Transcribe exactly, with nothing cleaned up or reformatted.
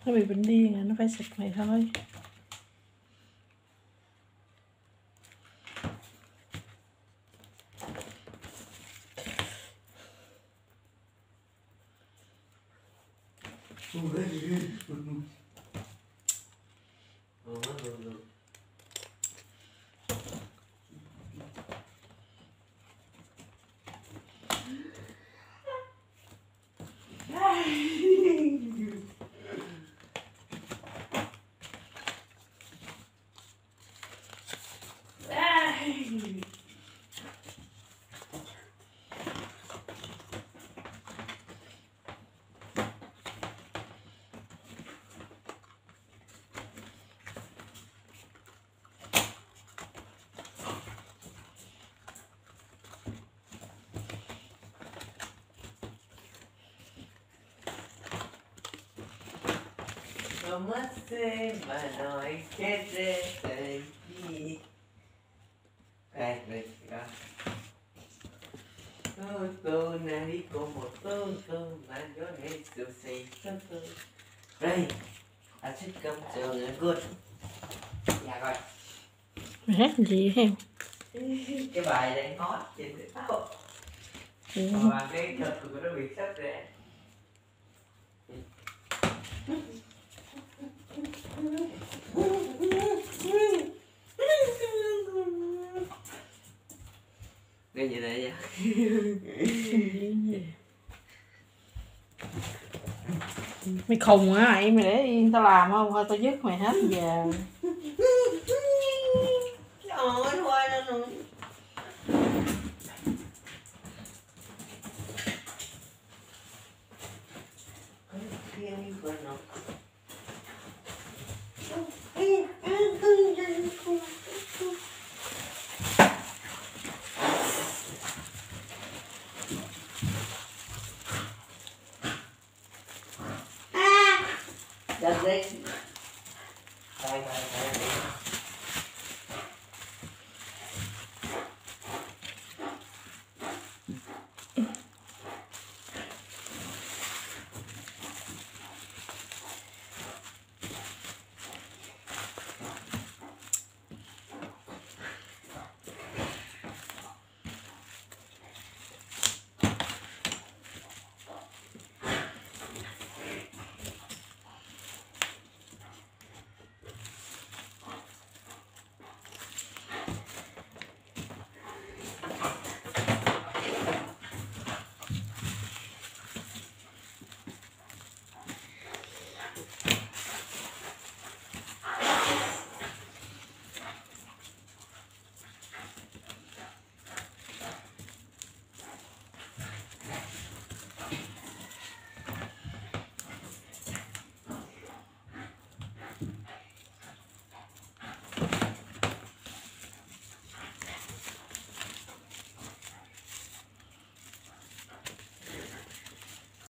Nó bị bệnh điên à, nó phải xịt mày thôi. Mất xe mà nói kết rễ tới đi. Đây, đây, đây. Tôi tôi này có một tôi tôi mà cho nên sự xây cho tôi. Đây, ta thích cầm chờ người good. Dạ rồi. Mày hát gì heo? Cái bài đang hot trên TikTok. Mà cái thật của nó bị sắp ra. Nghe như này nha. Mày khùng hả mày? Mày để yên tao làm không? Thôi tao dứt mày hết giờ. Trời ơi, thôi nó luôn. That's it.